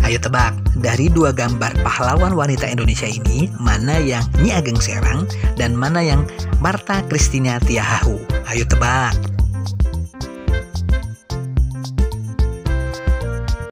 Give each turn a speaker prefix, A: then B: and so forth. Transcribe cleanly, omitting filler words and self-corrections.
A: Ayo tebak, dari dua gambar pahlawan wanita Indonesia ini, mana yang Nyi Ageng Serang dan mana yang Martha Christina Tiahahu? Ayo tebak.